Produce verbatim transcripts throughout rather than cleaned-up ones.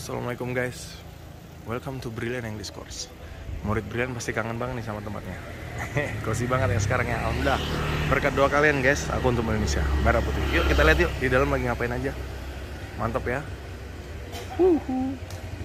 Assalamualaikum guys, welcome to Brilliant English Course. Murid Brilliant pasti kangen banget nih sama tempatnya. Cozy banget ya sekarang ya, alhamdulillah. Berkat doa kalian guys, aku untuk Indonesia merah putih. Yuk kita lihat yuk di dalam lagi ngapain aja. Mantap ya. Huhu.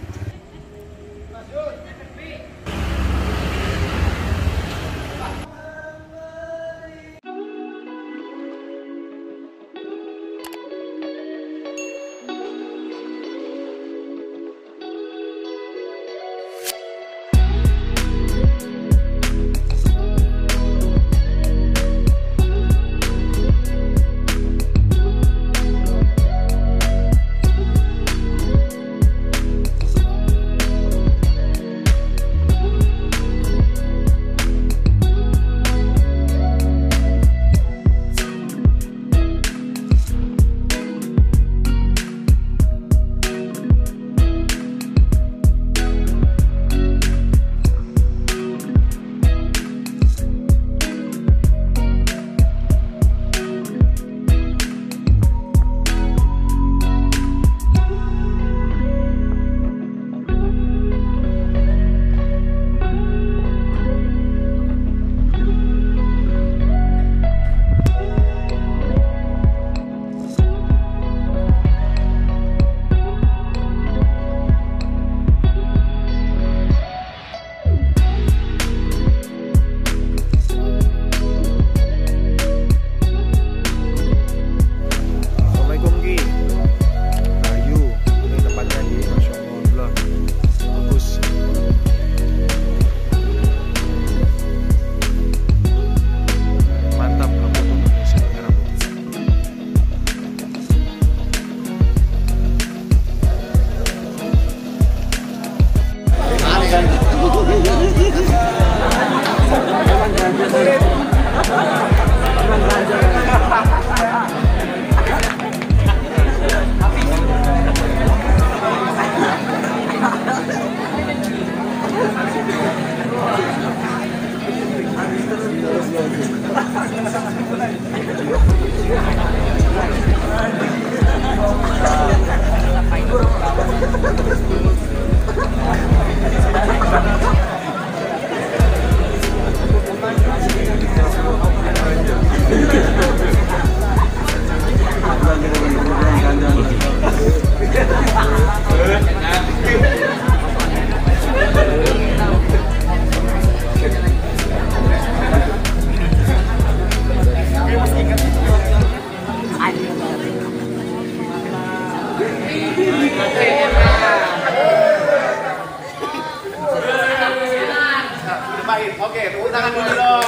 Oke, tepuk tangan dulu dong.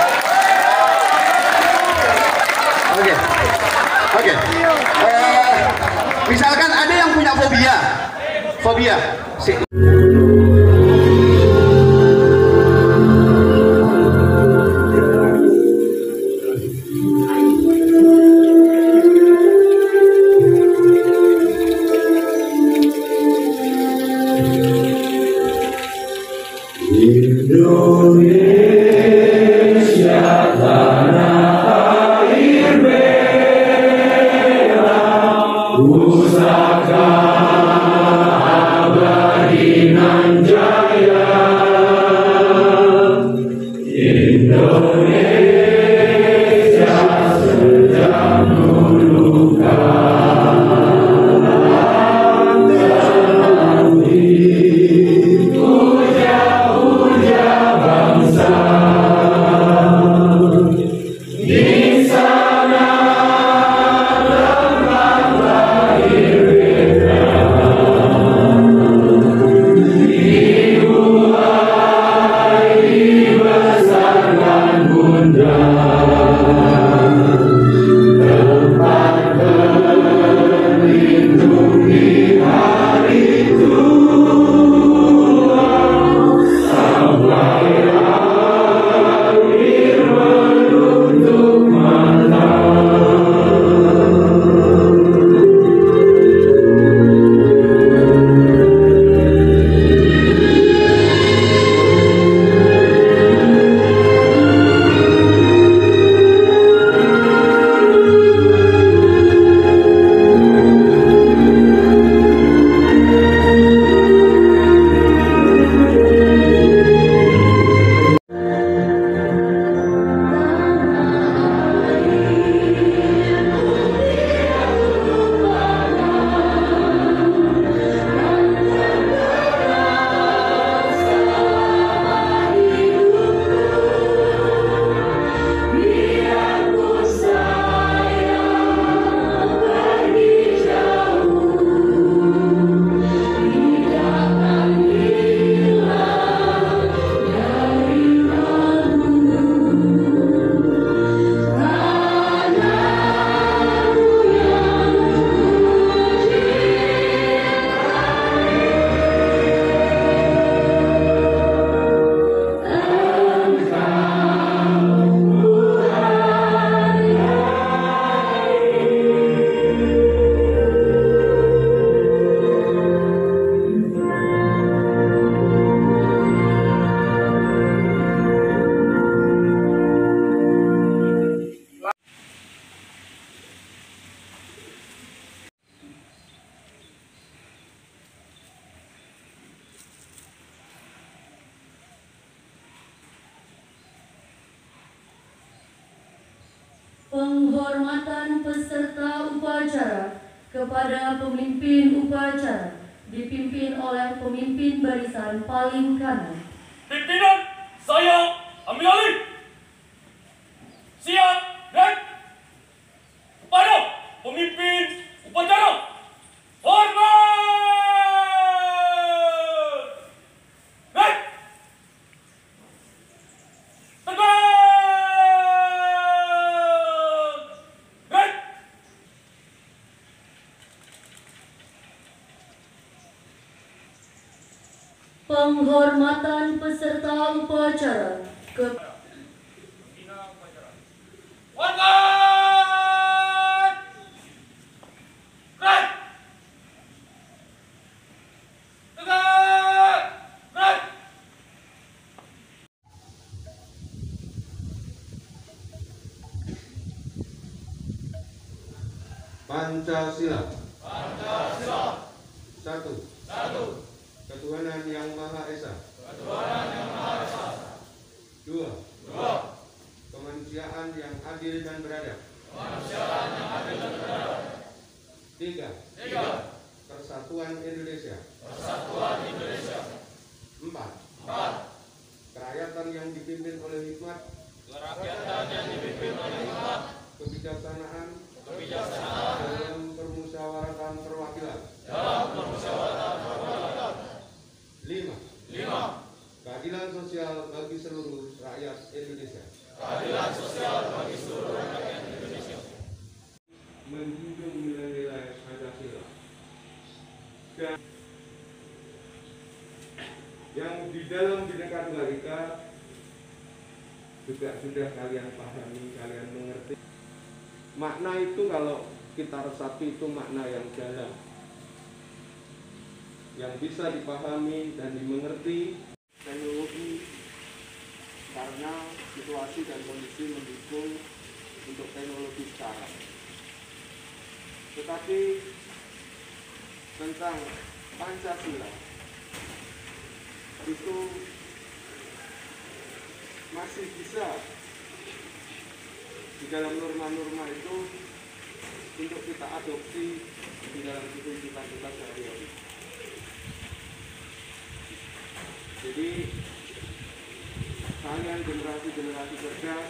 Oke, oke. Eh, misalkan ada yang punya fobia, fobia. Si Indonesia tanah air merah, pusaka abadi nan Penghormatan peserta upacara kepada pemimpin upacara dipimpin oleh pemimpin barisan paling kanan. Pimpinan, saya ambil alih. Siap, dan kepada pemimpin upacara, hormat. Dan tegak. Dan Penghormatan peserta upacara ke Wargat! Red! Tegak! Red! Pancasila. Pancasila. Satu. Satu. Ketuhanan yang Maha Esa. Ketuhanan yang Maha Esa. Dua. Dua. Kemanusiaan yang adil dan beradab. Kemanusiaan yang adil dan beradab. Tiga. Tiga. Persatuan Indonesia. Persatuan Indonesia. Empat. Empat. Kerakyatan yang dipimpin oleh hikmat. Kerakyatan yang dipimpin oleh hikmat. Kebijaksanaan. Kebijaksanaan. Dalam permusyawaratan perwakilan. Dalam permusyawaratan perwakilan. Lima. Lima. Keadilan sosial bagi seluruh rakyat Indonesia. Keadilan sosial bagi seluruh rakyat Indonesia. Menjunjung nilai-nilai Pancasila. Dan yang di dalam Bhinneka Tunggal Ika juga sudah kalian pahami, kalian mengerti. Makna itu kalau kita resapi itu makna yang dalam, yang bisa dipahami dan dimengerti. Teknologi karena situasi dan kondisi mendukung untuk teknologi sekarang. Tetapi tentang Pancasila itu masih bisa di dalam norma-norma itu untuk kita adopsi di dalam kehidupan kita sehari-hari. Jadi kalian generasi-generasi cerdas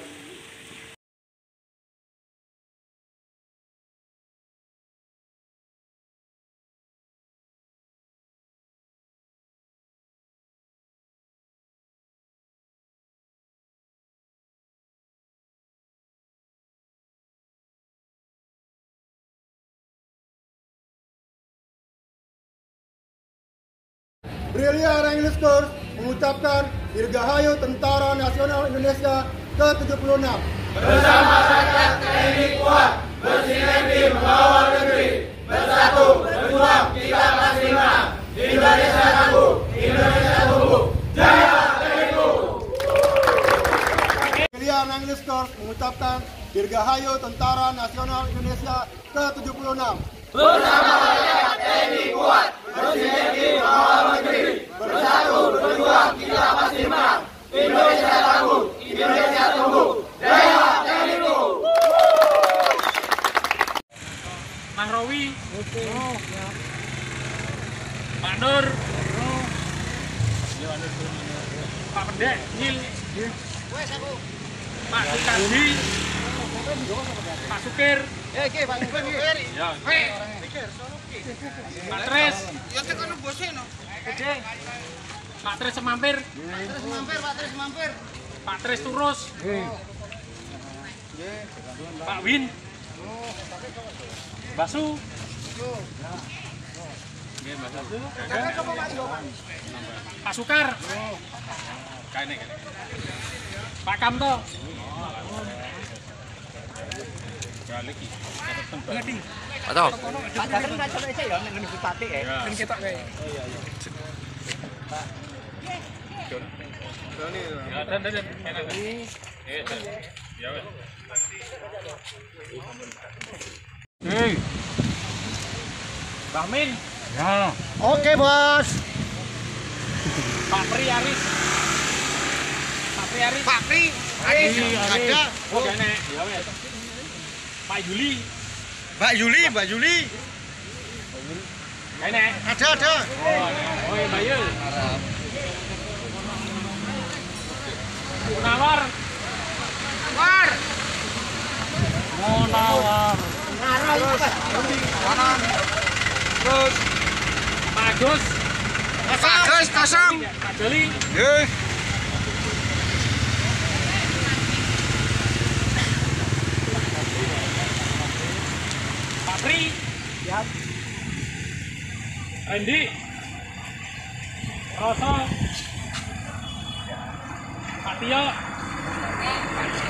Brilliant English Course mengucapkan Dirgahayu Tentara Nasional Indonesia ke tujuh puluh enam. Bersama rakyat T N I kuat, bersinergi mengawal negeri, bersatu, berjuang, kita pasti menang. Indonesia tangguh, Indonesia tumbuh. Jaya T N I! Brilliant English Course mengucapkan Dirgahayu Tentara Nasional Indonesia ke tujuh puluh enam. Bersama rakyat T N I kuat, bersinergi mengawal negeri, bersatu, berjuang, kita pasti menang. Indonesia tangguh, Indonesia tumbuh. Jaya T N I! Mang Rowi, oh, ya. Pak Nur, oh. Ya, Nur. Pak Pendek, Nil, Pak Sukadi, Pak Sukir, ya, oke, Pak Sukir, ya, Pak Tres, ya, tekan bosnya, no. Pak Tres semampir, Pak Tres semampir, Pak Tres semampir, Pak Tres turus, Pak Win, Basu, Pak Sukar, Pak Kamto, Atau Pak Dasar nggak coba aja ya, dengan bupati ya. Kan kita kayak. Ya, dan dan enak. Ya, wes. Hei. Bang Min. Ya. Oke, Bos. Pak Pri Aris. Pak Pri Aris. Pak Pri, Aris ada. Oh, kene. Ya wes. Pak Yuli. Mbak Yuli, Mbak Yuli. Ini. Ada, ada. Oh, oh ya Mbak Yul. Munawar. War. Munawar. Terus. Kanan. Terus. Pak Agus. Pak Agus, kosong. Pak Joli. Yes. Pak Pri. Siap. Randy. Roso. Pak Tio.